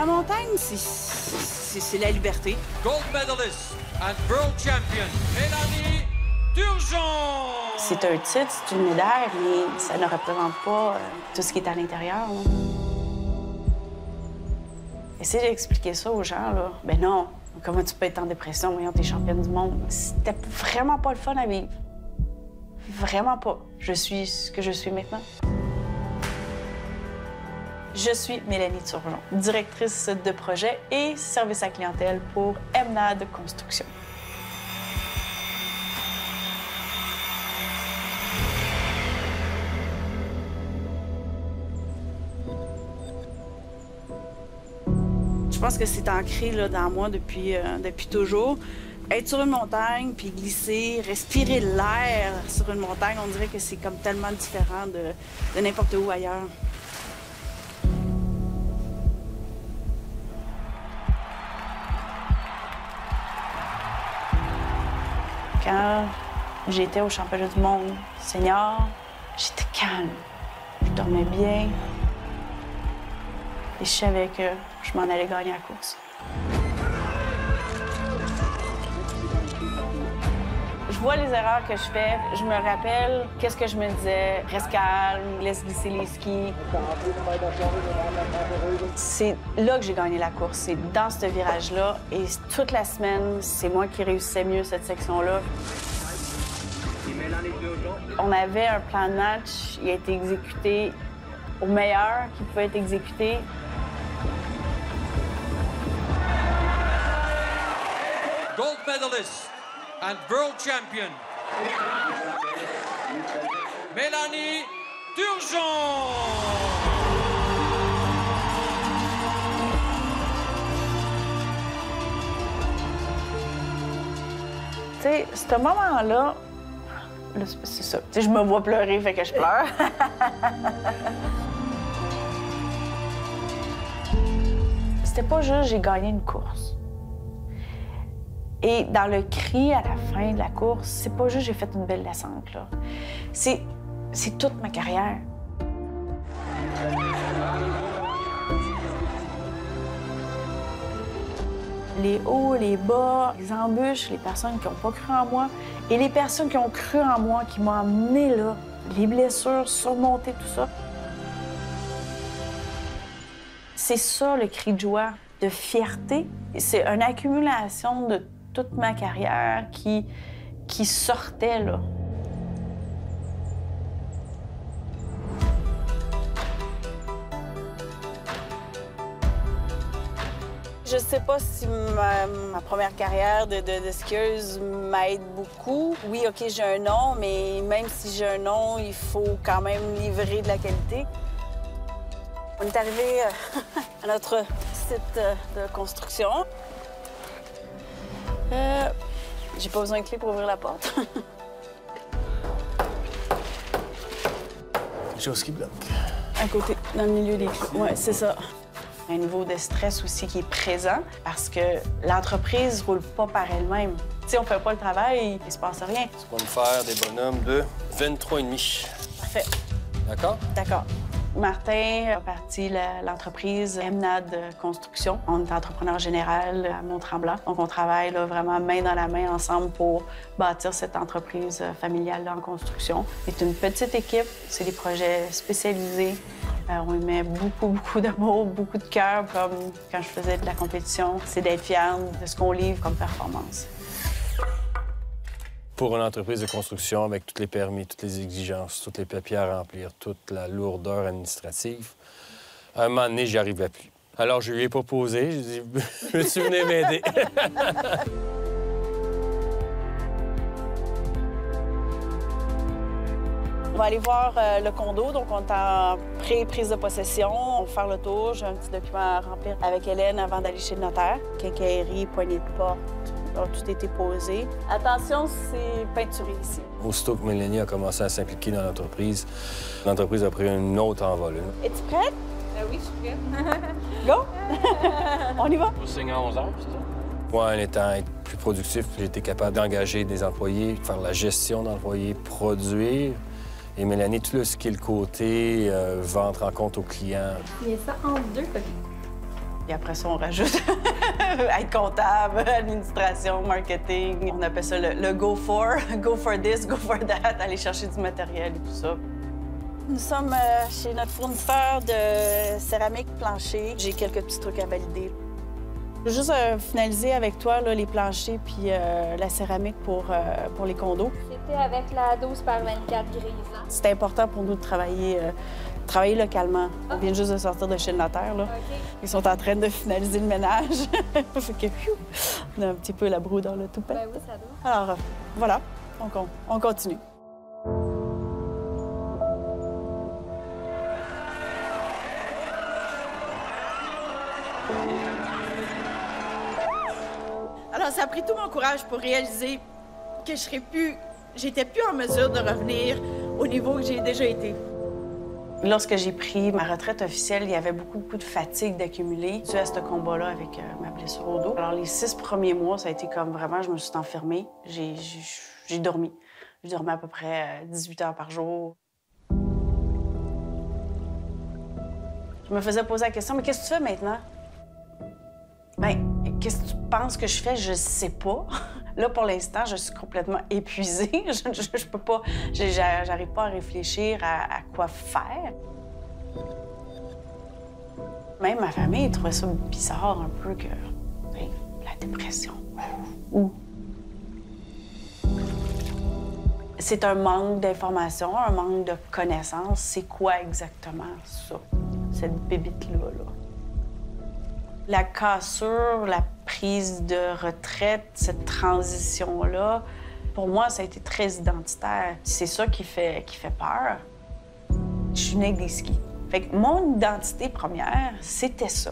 montagne, c'est la liberté. Gold medalist and world champion, Mélanie Turgeon! C'est un titre, c'est une médaille, mais ça ne représente pas tout ce qui est à l'intérieur. Essayer d'expliquer ça aux gens, là. Ben non, comment tu peux être en dépression, voyons, t'es championne du monde. C'était vraiment pas le fun à vivre. Vraiment pas. Je suis ce que je suis maintenant. Je suis Mélanie Turgeon, directrice de projet et service à clientèle pour EMNAD Construction. Je pense que c'est ancré là, dans moi depuis toujours. Être sur une montagne, puis glisser, respirer l'air sur une montagne, on dirait que c'est comme tellement différent de n'importe où ailleurs. Quand j'étais au championnat du monde senior, j'étais calme, je dormais bien et je savais que je m'en allais gagner la course. Je vois les erreurs que je fais, je me rappelle qu'est-ce que je me disais. Reste calme, laisse glisser les skis. C'est là que j'ai gagné la course, c'est dans ce virage-là. Et toute la semaine, c'est moi qui réussissais mieux cette section-là. On avait un plan de match, il a été exécuté au meilleur qui pouvait être exécuté. Gold medalist and world champion, Mélanie Turgeon! Tu sais, ce moment-là, c'est ça. Tu sais, je me vois pleurer, fait que je pleure. C'était pas juste j'ai gagné une course. Et dans le cri à la fin de la course, c'est pas juste j'ai fait une belle descente, là. C'est toute ma carrière. Les hauts, les bas, les embûches, les personnes qui n'ont pas cru en moi et les personnes qui ont cru en moi, qui m'ont amené là, les blessures, surmonter tout ça. C'est ça le cri de joie, de fierté. C'est une accumulation de toute ma carrière qui sortait là. Je sais pas si ma première carrière de skieuse m'aide beaucoup. Oui, OK, j'ai un nom, mais même si j'ai un nom, il faut quand même livrer de la qualité. On est arrivé à notre site de construction. J'ai pas besoin de clé pour ouvrir la porte. Quelque chose qui bloque. À côté, dans le milieu des clés. Oui, c'est ça. Un niveau de stress aussi qui est présent parce que l'entreprise roule pas par elle-même. Si on fait pas le travail, il se passe rien. Tu vas me faire des bonhommes de 23,5. Parfait. D'accord? D'accord. Martin a parti l'entreprise EMNAD Construction. On est entrepreneur général à Mont-Tremblant. Donc, on travaille là, vraiment main dans la main ensemble pour bâtir cette entreprise familiale là, en construction. C'est une petite équipe. C'est des projets spécialisés. On y met beaucoup d'amour, beaucoup de cœur, comme quand je faisais de la compétition. C'est d'être fier de ce qu'on livre comme performance. Pour une entreprise de construction, avec tous les permis, toutes les exigences, tous les papiers à remplir, toute la lourdeur administrative, à un moment donné, j'y arrivais plus. Alors, je lui ai proposé, je lui ai dit, veux-tu venir m'aider? On va aller voir le condo, donc on est en pré-prise de possession. On va faire le tour. J'ai un petit document à remplir avec Hélène avant d'aller chez le notaire. Quincaillerie, poignée de porte, tout a été posé. Attention, c'est peinturé ici. Aussitôt que Mélanie a commencé à s'impliquer dans l'entreprise a pris une autre envolée. Es-tu prête? Oui, je suis prête. Go! On y va? On signe à 11 heures, c'est ça? Oui, en étant plus productif, j'ai été capable d'engager des employés, faire la gestion d'employés, produire. Et Mélanie, tout ce qui est le côté vente, rencontre aux clients. Il y a ça entre deux copies. Et après ça, on rajoute être comptable, administration, marketing. On appelle ça le go for this, go for that, aller chercher du matériel et tout ça. Nous sommes chez notre fournisseur de céramique plancher. J'ai quelques petits trucs à valider. Je veux juste finaliser avec toi là, les planchers puis la céramique pour les condos. C'était avec la 12 par 24 grise. Hein? C'est important pour nous de travailler localement. On vient juste de sortir de chez le notaire. Là. OK. Ils sont en train de finaliser le ménage. Fait que, on a un petit peu la broue dans le toupet. Ben oui, ça doit. Alors, voilà, on continue. Alors, ça a pris tout mon courage pour réaliser que j'étais plus en mesure de revenir au niveau que j'ai déjà été. Lorsque j'ai pris ma retraite officielle, il y avait beaucoup de fatigue d'accumuler dû à ce combat-là avec ma blessure au dos. Alors, les 6 premiers mois, ça a été comme vraiment, je me suis enfermée. J'ai dormi. Je dormais à peu près 18 heures par jour. Je me faisais poser la question, mais qu'est-ce que tu fais maintenant? Bien, qu'est-ce que tu penses que je fais? Je sais pas. Là, pour l'instant, je suis complètement épuisée. Je peux pas... J'arrive pas à réfléchir à quoi faire. Même ma famille trouvait ça bizarre un peu que... la dépression. Où? C'est un manque d'information, un manque de connaissances. C'est quoi exactement ça, cette bébite-là, là? La cassure, la prise de retraite, cette transition-là, pour moi, ça a été très identitaire. C'est ça qui fait peur. Je suis née avec des skis. Fait que mon identité première, c'était ça.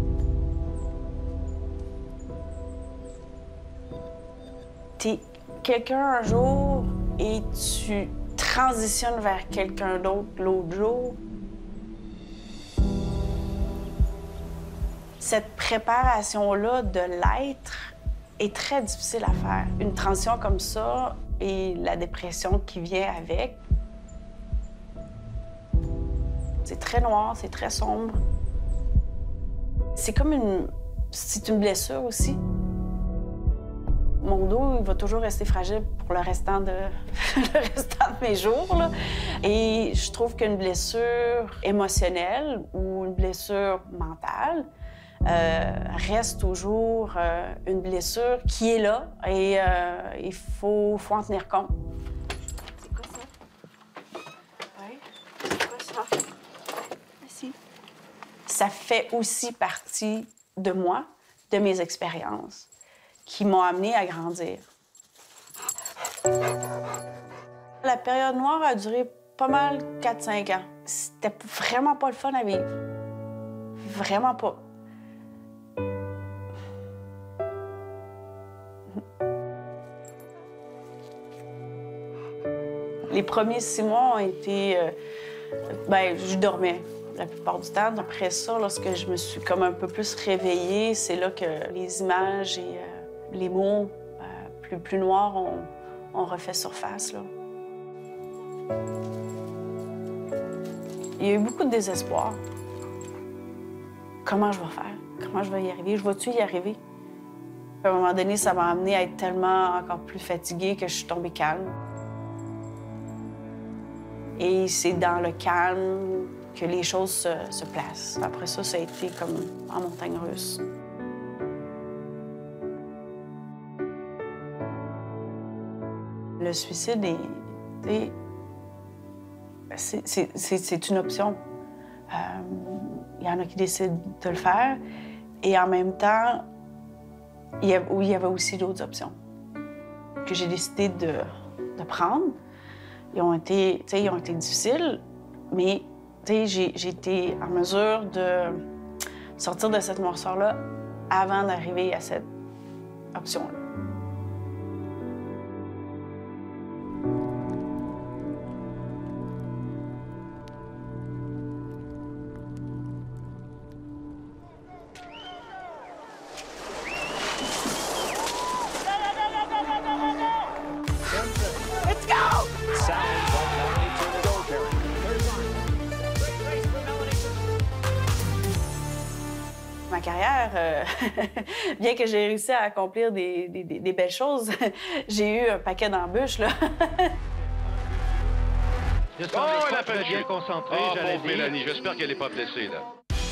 T'es quelqu'un un jour et tu transitionnes vers quelqu'un d'autre l'autre jour. Cette préparation-là de l'être est très difficile à faire. Une transition comme ça et la dépression qui vient avec, c'est très noir, c'est très sombre. C'est comme c'est une blessure aussi. Mon dos, il va toujours rester fragile pour le restant de mes jours, là. Et je trouve qu'une blessure émotionnelle ou une blessure mentale reste toujours une blessure qui est là et il faut en tenir compte. C'est quoi ça? Oui. C'est quoi ça? Merci. Ça fait aussi partie de moi, de mes expériences, qui m'ont amenée à grandir. La période noire a duré pas mal 4-5 ans. C'était vraiment pas le fun à vivre. Vraiment pas. Les premiers 6 mois ont été... je dormais la plupart du temps. Après ça, lorsque je me suis comme un peu plus réveillée, c'est là que les images et les mots plus noirs ont refait surface, là. Il y a eu beaucoup de désespoir. Comment je vais faire? Comment je vais y arriver? Je vais-tu y arriver? À un moment donné, ça m'a amenée à être tellement encore plus fatiguée que je suis tombée calme. Et c'est dans le calme que les choses se placent. Après ça, ça a été comme en montagne russe. Le suicide c'est une option. Il y en a qui décident de le faire. Et en même temps, il y avait aussi d'autres options que j'ai décidé de prendre. Ils ont été difficiles, mais j'ai été en mesure de sortir de cette morsure-là avant d'arriver à cette option-là. Ma carrière, bien que j'ai réussi à accomplir des belles choses, j'ai eu un paquet d'embûches, là. Oh, elle a fait bien concentrée, j'allais dire. Mélanie, j'espère qu'elle n'est pas blessée, là.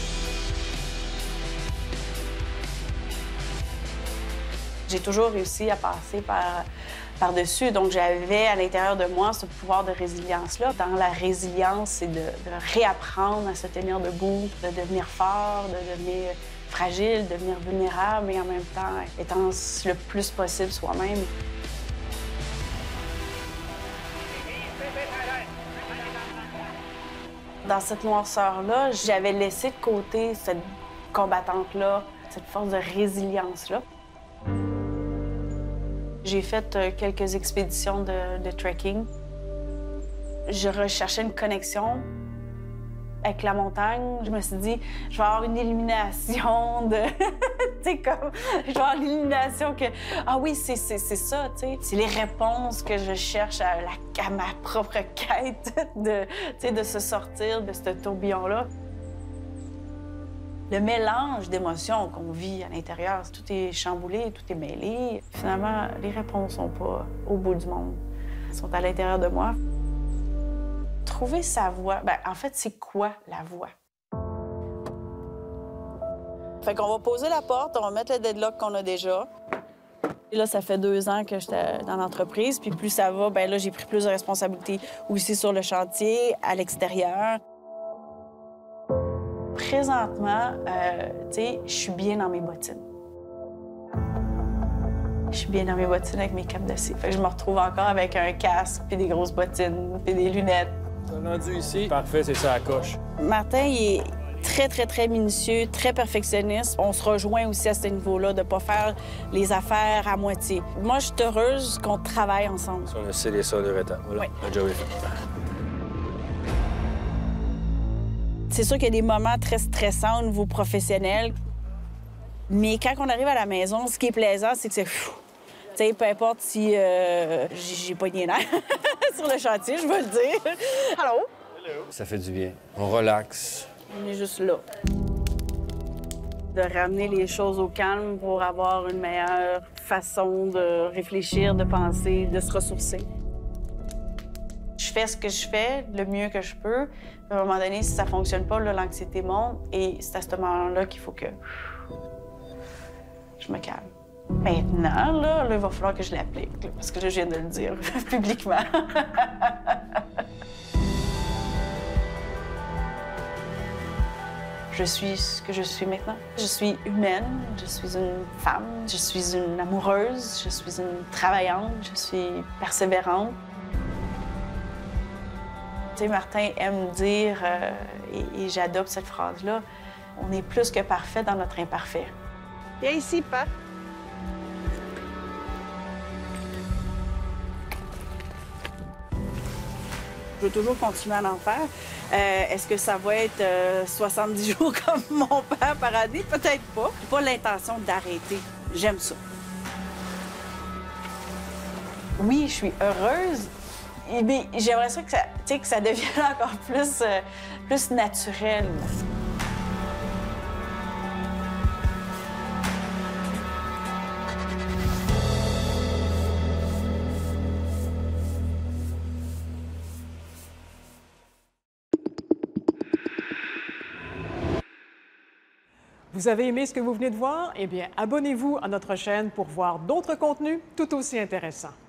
J'ai toujours réussi à passer par-dessus. Donc, j'avais à l'intérieur de moi ce pouvoir de résilience-là. Dans la résilience, c'est de réapprendre à se tenir debout, de devenir fort, de devenir fragile, de devenir vulnérable, mais en même temps, étant le plus possible soi-même. Dans cette noirceur-là, j'avais laissé de côté cette combattante-là, cette force de résilience-là. J'ai fait quelques expéditions de trekking. Je recherchais une connexion avec la montagne. Je me suis dit, je vais avoir une illumination de... tu sais, comme... Je vais avoir l'illumination que... Ah oui, c'est ça, tu sais. C'est les réponses que je cherche à ma propre quête de se sortir de ce tourbillon-là. Le mélange d'émotions qu'on vit à l'intérieur, tout est chamboulé, tout est mêlé. Finalement, les réponses sont pas au bout du monde. Elles sont à l'intérieur de moi. Trouver sa voie, bien, en fait, c'est quoi la voie? Fait qu'on va poser la porte, on va mettre le deadlock qu'on a déjà. Et là, ça fait 2 ans que j'étais dans l'entreprise, puis plus ça va, bien là, j'ai pris plus de responsabilités aussi sur le chantier, à l'extérieur. Présentement, tu sais, je suis bien dans mes bottines. Je suis bien dans mes bottines avec mes capes d'acier. Fait que je me retrouve encore avec un casque, puis des grosses bottines, puis des lunettes. Rendu ici, parfait, c'est ça, à coche. Martin, il est très, très, très minutieux, très perfectionniste. On se rejoint aussi à ce niveau-là, de ne pas faire les affaires à moitié. Moi, je suis heureuse qu'on travaille ensemble. On a scellé ça le rétant. Voilà, oui. Le job est fait. C'est sûr qu'il y a des moments très stressants au niveau professionnel. Mais quand on arrive à la maison, ce qui est plaisant, c'est que c'est... Tu sais, peu importe si j'ai pas de nerfs sur le chantier, je vais le dire. Allô? Ça fait du bien. On relaxe. On est juste là. De ramener les choses au calme pour avoir une meilleure façon de réfléchir, de penser, de se ressourcer. Je fais ce que je fais le mieux que je peux. À un moment donné, si ça fonctionne pas, l'anxiété monte et c'est à ce moment-là qu'il faut que je me calme. Maintenant, là, il va falloir que je l'applique, là, parce que là, je viens de le dire publiquement. Je suis ce que je suis maintenant. Je suis humaine, je suis une femme, je suis une amoureuse, je suis une travaillante, je suis persévérante. Tu sais, Martin aime dire, et j'adopte cette phrase-là, on est plus que parfait dans notre imparfait. Viens ici, Pat. Je veux toujours continuer à en faire. Est-ce que ça va être 70 jours comme mon père par année? Peut-être pas. J'ai pas l'intention d'arrêter. J'aime ça. Oui, je suis heureuse, mais j'aimerais ça que ça devienne encore plus naturel. Vous avez aimé ce que vous venez de voir? Eh bien, abonnez-vous à notre chaîne pour voir d'autres contenus tout aussi intéressants.